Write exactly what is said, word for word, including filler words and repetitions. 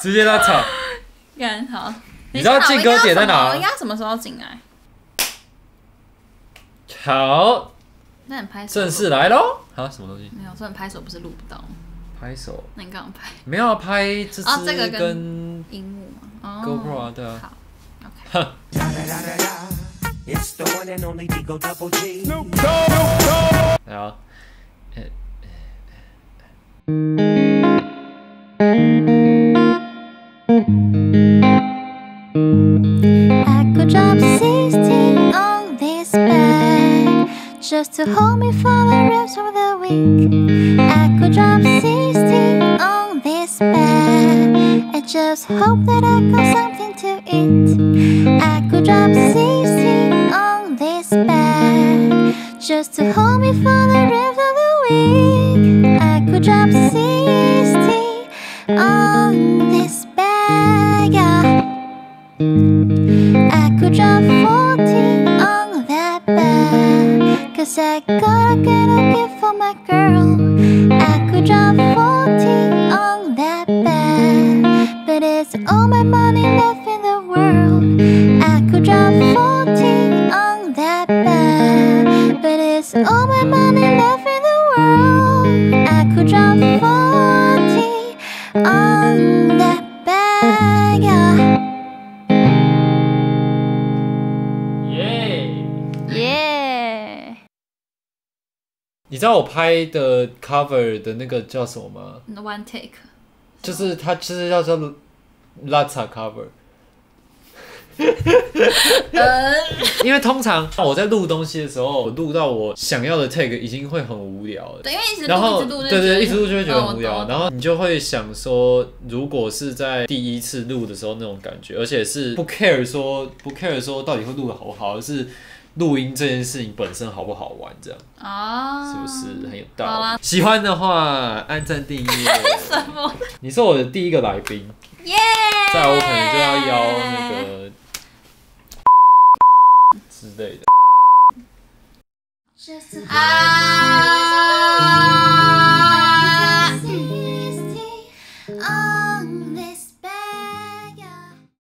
直接拉草。 干好， 你知道进歌点在哪？ 我应该什么时候进来？ 好， 那你拍手正式来喽！啊，什么东西？ 没有，说你拍手不是录不到吗？ 拍手？ 那你干嘛拍？ 没有拍这支哦，这个跟荧幕嘛。哦 GoPro 啊，对啊。 好 ，OK。 好。 I could drop sixty on this bed just to hold me for the rest of the week. I could drop sixty on this bed and just hope that I got something to eat. I could drop sixty on this bed just to hold me for the rest of the week. I could drop sixty on this bed, yeah. I could drop forty on that bed, cause I gotta get a gift for my girl. I could drop forty on that bed, but it's all my money left in the world. I could drop forty on that bed, but it's all my money left in the world. I could drop forty on that bed, yeah. 耶！ 你知道我拍的 cover 的那个叫什么吗 ？One take， 就是它就是叫做 Latza cover。因为通常我在录东西的时候，我录到我想要的 take 已经会很无聊了。 对，因为一直然后录，一直录， 对对，一直录就会觉得很无聊。 哦、 然后你就会想说，如果是在第一次录的时候那种感觉，而且是不 care 说不 care 说到底会录的好不好，而是录音这件事情本身好不好玩，这样啊， 是不是很有道理？喜欢的话按赞订阅。 什么？ 你是我的第一个来宾， 耶！ 再来我可能就要邀那个之类的。 啊